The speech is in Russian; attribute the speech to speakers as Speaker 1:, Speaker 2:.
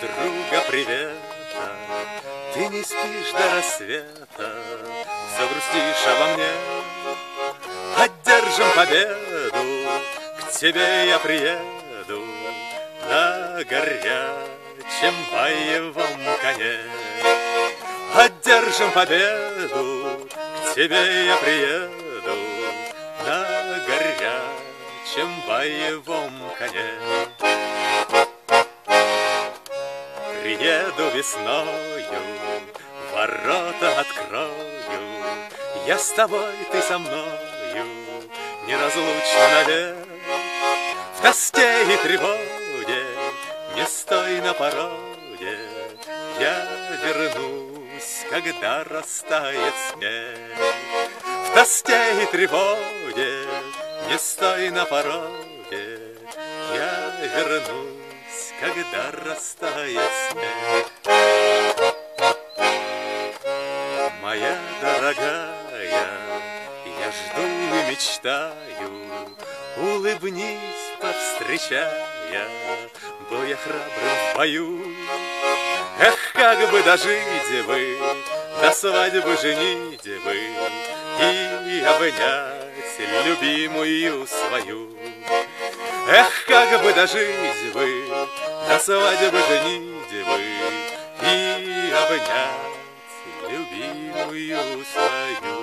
Speaker 1: друга привета, ты не спишь до рассвета, все грустишь обо мне. Одержим победу, к тебе я приеду на горячем боевом коне. Одержим победу, к тебе я приеду на горячем боевом коне. Приеду весною, ворота открою, я с тобой, ты со мною, неразлучно навек. В тоске и тревоге не стой на пороге, я вернусь, когда растает снег. В тоске и тревоге не стой на пороге, я вернусь, когда растает снег. Моя дорогая, я жду и мечтаю, улыбнись, повстречая, был я храбрым в бою. Эх, как бы дожить бы, до свадьбы женить бы и обнять любимую свою. Эх, как бы дожить бы, до свадьбы женить бы и обнять любимую свою.